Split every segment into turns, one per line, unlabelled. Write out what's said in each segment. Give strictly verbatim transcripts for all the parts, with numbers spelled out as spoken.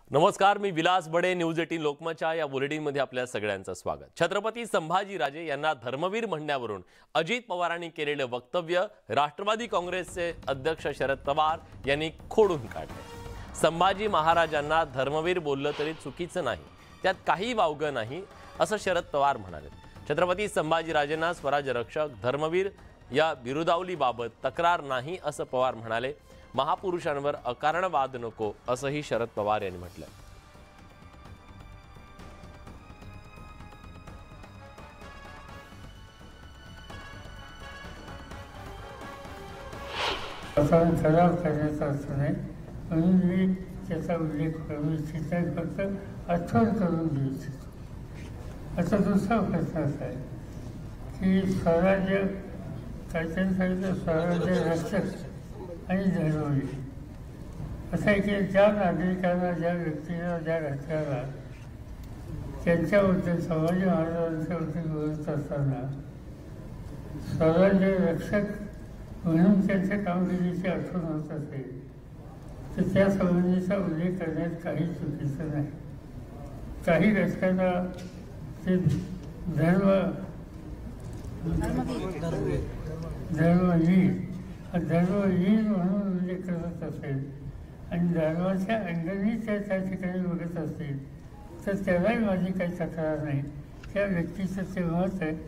नमस्कार, मी विलास बडे. न्यूज अठरा लोकमतच्या या बुलेटिनमध्ये आपल्या सगळ्यांचं स्वागत. छत्रपती संभाजीराजे यांना धर्मवीर म्हणण्यावरून अजित पवारांनी केलेले वक्तव्य राष्ट्रवादी काँग्रेसचे अध्यक्ष शरद पवार यांनी खोडून काढले. संभाजी महाराजांना धर्मवीर बोललं तरी चुकीचं नाही, त्यात काही वावगं नाही असं शरद पवार म्हणाले. छत्रपती संभाजीराजेंना स्वराज्य रक्षक, धर्मवीर या बिरुदावलीबाबत तक्रार नाही असं पवार म्हणाले. महापुरुषांवर अकारण वाद नको असंही शरद पवार यांनी म्हटलं.
सराव करण्याचा अर्थ नाही, म्हणून मी त्याचा उल्लेख करू इच्छित आहे, फक्त आठवण करून देऊ इच्छितो. आता दुसरा प्रश्न असा आहे की स्वराज्य काहीतरी सांगितलं, स्वराज्य रक्षक आणि धर्मवीर असं आहे की ज्या नागरिकांना, ज्या व्यक्तीला, ज्या घटकाला त्यांच्याबद्दल संभाजी महाराजांच्याबद्दल बोलत असताना स्वराज्य रक्षक म्हणून त्यांच्या कामगिरीची आठवण होत असेल तर त्या संबंधीचा उल्लेख करण्यात काही चुकीचं नाही. काही घटकांना ते धर्म धर्मवीर धर्मवीर म्हणून उल्लेख करत असेल आणि धर्माच्या अंगाने त्या त्या ठिकाणी बघत असतील तर त्यालाही माझी काही तक्रार नाही. त्या व्यक्तीचं ते मत आहे.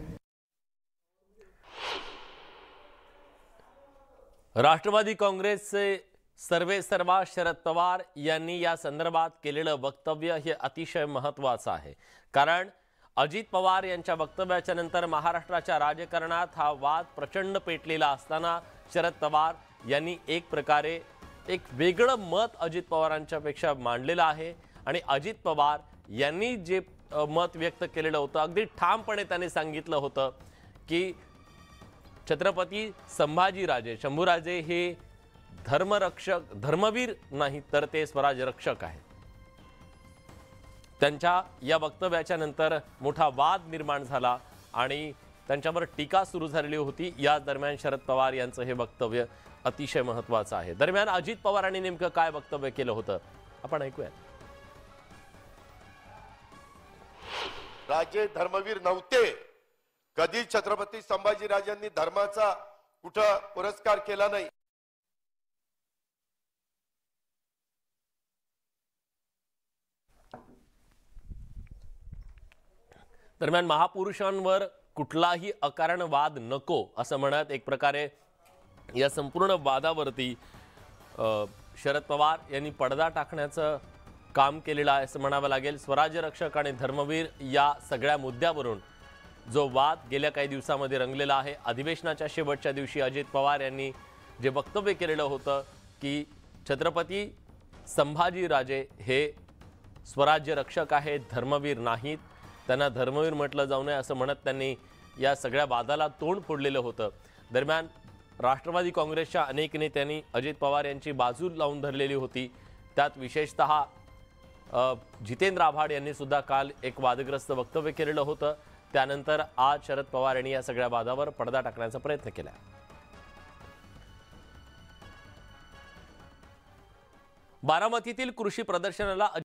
राष्ट्रवादी काँग्रेसचे सर्वेसर्वा शरद पवार यांनी या संदर्भात केलेलं वक्तव्य हे अतिशय महत्त्वाचं आहे, कारण अजित पवार यांच्या वक्तव्याच्या नंतर महाराष्ट्राच्या राजकारणात हा वाद प्रचंड पेटलेला असताना शरद पवार यांनी एक प्रकारे एक वेगळं मत अजित पवारांच्यापेक्षा मांडलेलं आहे. आणि अजित पवार यांनी जे मत व्यक्त केलेलं होतं, अगदी ठामपणे त्यांनी सांगितलं होतं की छत्रपती संभाजीराजे शंभूराजे हे धर्मरक्षक, धर्मवीर नाही तर ते स्वराज्य रक्षक आहेत. त्यांच्या या वक्तव्याच्या नंतर मोठा वाद निर्माण झाला आणि त्यांच्यावर टीका सुरू झालेली होती. या दरम्यान शरद पवार यांचं हे वक्तव्य अतिशय महत्त्वाचं आहे. दरम्यान अजित पवारांनी नेमकं काय वक्तव्य केलं होतं आपण ऐकूया.
राजे धर्मवीर नव्हते. कधी छत्रपती संभाजीराजांनी धर्माचा कुठं पुरस्कार केला नाही.
दरम्यान महापुरुषांवर कुठलाही अकारण वाद नको असं म्हणत एक प्रकारे या संपूर्ण वादावरती शरद पवार यांनी पडदा टाकण्याचं काम केलेलं आहे असं म्हणावं लागेल. स्वराज्य रक्षक आणि धर्मवीर या सगळ्या मुद्द्यावरून जो वाद गेल्या काही दिवसांमध्ये रंगलेला आहे, अधिवेशनाच्या शेवटच्या दिवशी अजित पवार यांनी जे वक्तव्य केलेलं होतं की छत्रपती संभाजीराजे हे स्वराज्य रक्षक आहेत, धर्मवीर नाहीत, त्यांना धर्मवीर म्हटलं जाऊ नये असं म्हणत त्यांनी या सगळ्या वादाला तोंड फोडलेलं होतं. दरम्यान राष्ट्रवादी काँग्रेसच्या अनेक नेत्यांनी अजित पवार यांची बाजू लावून धरलेली होती. त्यात विशेषतः जितेंद्र आव्हाड यांनी सुद्धा काल एक वादग्रस्त वक्तव्य केलेलं होतं. त्यानंतर आज शरद पवार यांनी या सगळ्या वादावर पडदा टाकण्याचा प्रयत्न केला. बारामतीतील कृषी प्रदर्शनाला